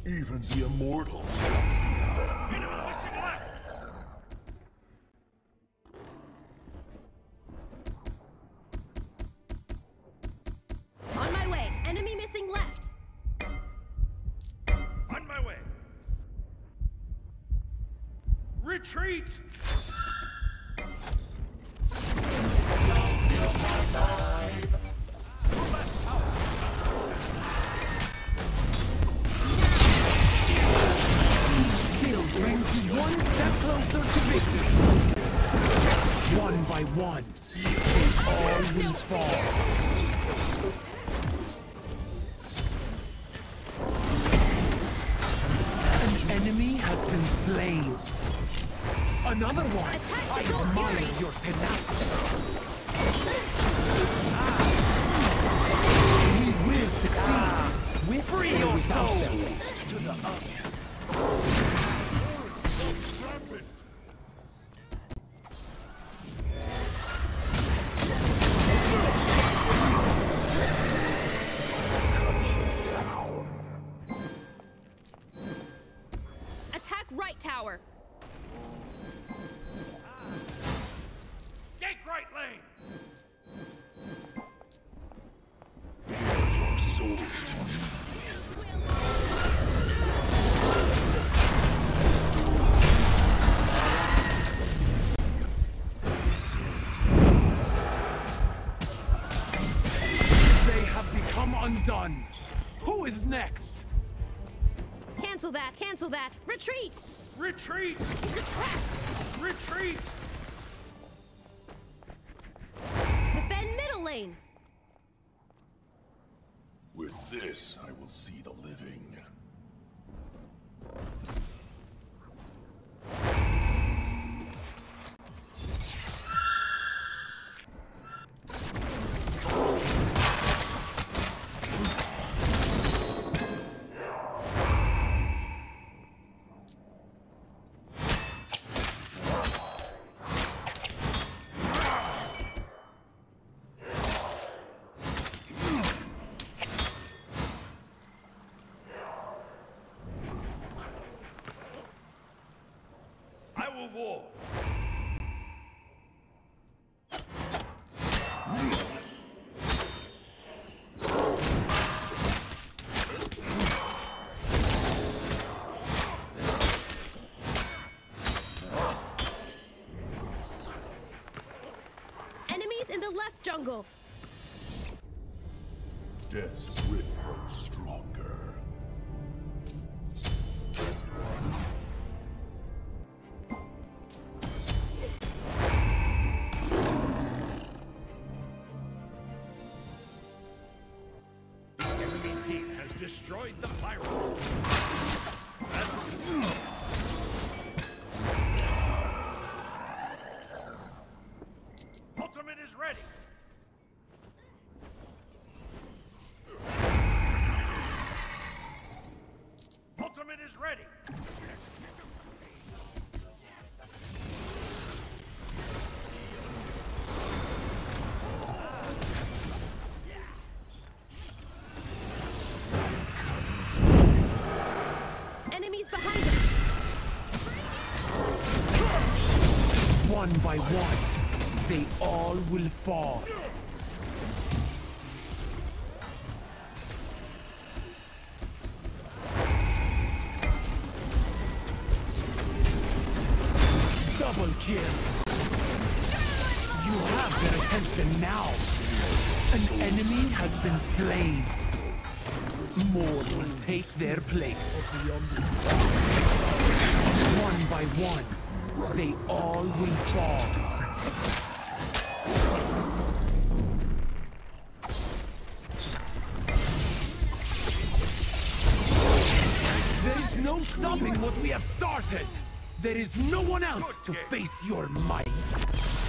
Even the immortals shall fear them. On my way. Enemy missing left. On my way. Retreat! Kill brings you one step closer to victory. One by one, all will fall. An enemy has been slain. Another one. I admire your tenacity. We will succeed. We free your souls to the Attack right tower. Take right lane! Bear your souls to me. This ends They have become undone. Who is next? Cancel that. Cancel that. Retreat. Retreat! It's a trap. Retreat! Defend middle lane. With this, I will see the living. I will war. Enemies in the left jungle. Death's grip grows stronger. Enemy team has destroyed the pirate. Ultimate is ready. Ultimate is ready. Enemies behind us. One by one, they all will fall. Double kill. You have their attention now. An enemy has been slain. More will take their place. One by one, they all will fall. There is no stopping what we have started. There is no one else to face your might.